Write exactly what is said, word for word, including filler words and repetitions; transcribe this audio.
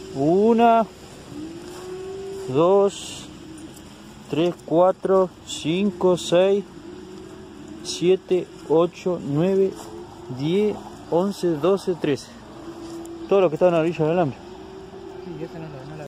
Una, dos, tres, cuatro, cinco, seis, siete, ocho, nueve, diez, once, doce, trece. Todo lo que está en la orilla del alambre. Sí, ese no lo